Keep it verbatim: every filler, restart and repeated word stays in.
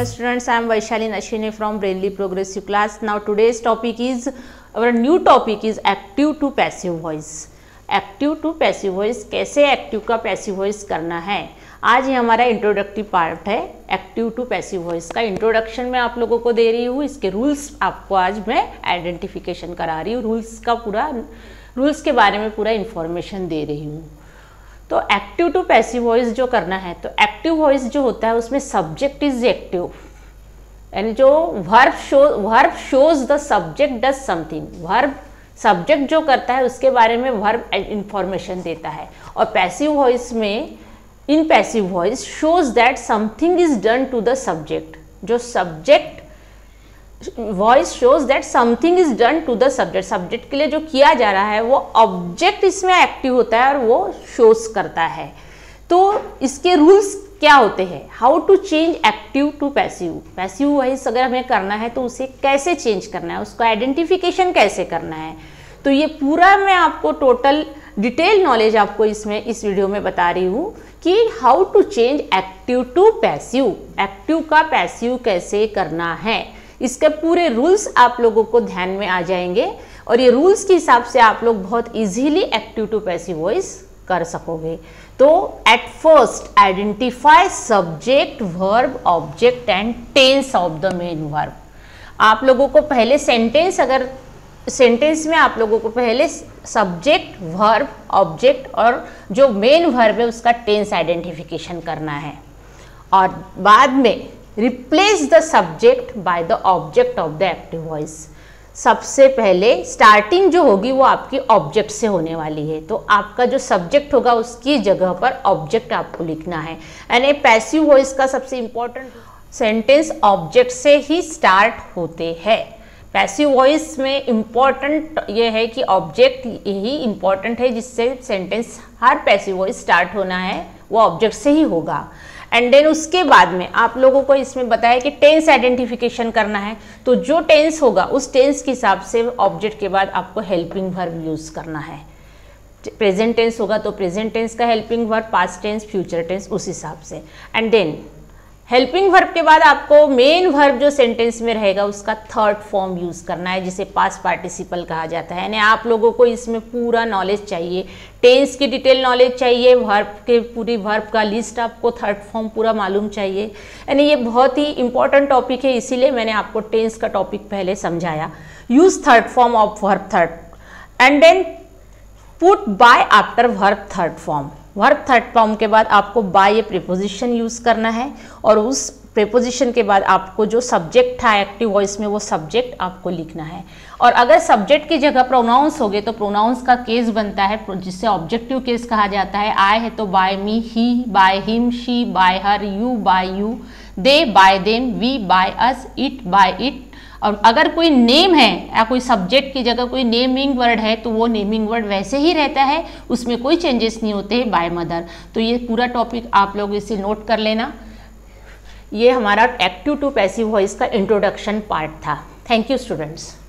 Hello students, I am Vaishali Nashine from Brainly Progressive class. Now today's topic is, our new topic is active to passive voice. Active to passive voice, कैसे active का passive voice करना है, आज ये हमारा introductive part है। Active to passive voice का introduction मैं आप लोगों को दे रही हूँ, इसके रूल्स आपको आज मैं आइडेंटिफिकेशन करा रही हूँ, रूल्स का पूरा रूल्स के बारे में पूरा इन्फॉर्मेशन दे रही हूँ। तो एक्टिव टू पैसिव वॉइस जो करना है, तो एक्टिव वॉइस जो होता है उसमें सब्जेक्ट इज एक्टिव, यानी जो verb show verb shows the subject does something, verb subject जो करता है उसके बारे में वर्ब इंफॉर्मेशन देता है। और पैसिव वॉइस में, in passive voice shows that something is done to the subject, जो subject voice shows that something is done to the subject, subject के लिए जो किया जा रहा है वो ऑब्जेक्ट इसमें एक्टिव होता है और वो शोज करता है। तो इसके रूल्स क्या होते हैं, how to change active to passive, passive voice अगर हमें करना है तो उसे कैसे चेंज करना है, उसका आइडेंटिफिकेशन कैसे करना है, तो ये पूरा मैं आपको टोटल डिटेल नॉलेज आपको इसमें इस वीडियो में बता रही हूँ कि how to change active to passive, active का पैसिव कैसे करना है, इसके पूरे रूल्स आप लोगों को ध्यान में आ जाएंगे और ये रूल्स के हिसाब से आप लोग बहुत easily active to passive voice कर सकोगे। तो at first identify subject, verb, object and tense of the main verb. आप लोगों को पहले सेंटेंस, अगर सेंटेंस में आप लोगों को पहले सब्जेक्ट, वर्ब, ऑब्जेक्ट और जो मेन वर्ब है उसका टेंस आइडेंटिफिकेशन करना है, और बाद में replace the subject by the object of the active voice. सबसे पहले स्टार्टिंग जो होगी वो आपकी ऑब्जेक्ट से होने वाली है, तो आपका जो सब्जेक्ट होगा उसकी जगह पर ऑब्जेक्ट आपको लिखना है। यानी पैसिव वॉइस का सबसे इंपॉर्टेंट सेंटेंस ऑब्जेक्ट से ही स्टार्ट होते हैं। पैसिव वॉइस में इम्पॉर्टेंट ये है कि ऑब्जेक्ट यही इम्पॉर्टेंट है, जिससे सेंटेंस हर पैसिव वॉइस स्टार्ट होना है वो ऑब्जेक्ट से ही होगा। एंड देन उसके बाद में आप लोगों को इसमें बताया कि टेंस आइडेंटिफिकेशन करना है, तो जो टेंस होगा उस टेंस के हिसाब से ऑब्जेक्ट के बाद आपको हेल्पिंग वर्ब यूज़ करना है। प्रेजेंट टेंस होगा तो प्रेजेंट टेंस का helping verb, past tense, future tense, उस हिसाब से। एंड देन हेल्पिंग वर्ब के बाद आपको मेन वर्ब जो सेंटेंस में रहेगा उसका थर्ड फॉर्म यूज़ करना है, जिसे पास्ट पार्टिसिपल कहा जाता है। यानी आप लोगों को इसमें पूरा नॉलेज चाहिए, टेंस की डिटेल नॉलेज चाहिए, वर्ब के पूरी वर्ब का लिस्ट आपको थर्ड फॉर्म पूरा मालूम चाहिए। यानी ये बहुत ही इंपॉर्टेंट टॉपिक है, इसीलिए मैंने आपको टेंस का टॉपिक पहले समझाया। Use third form of verb third and then put by after verb third form. Verb third form के बाद आपको बाय ये प्रीपोजिशन यूज़ करना है, और उस प्रीपोजिशन के बाद आपको जो सब्जेक्ट था एक्टिव वॉइस में वो सब्जेक्ट आपको लिखना है। और अगर सब्जेक्ट की जगह प्रोनाउंस हो गए तो प्रोनाउंस का केस बनता है, जिससे ऑब्जेक्टिव केस कहा जाता है। आई है तो by me, he by him, she by her, you by you, they by them, we by us, it by it. और अगर कोई नेम है या कोई सब्जेक्ट की जगह कोई नेमिंग वर्ड है तो वो नेमिंग वर्ड वैसे ही रहता है, उसमें कोई चेंजेस नहीं होते हैं, बाय मदर। तो ये पूरा टॉपिक आप लोग इसे नोट कर लेना। ये हमारा एक्टिव टू पैसिव वॉइस का इंट्रोडक्शन पार्ट था। Thank you students.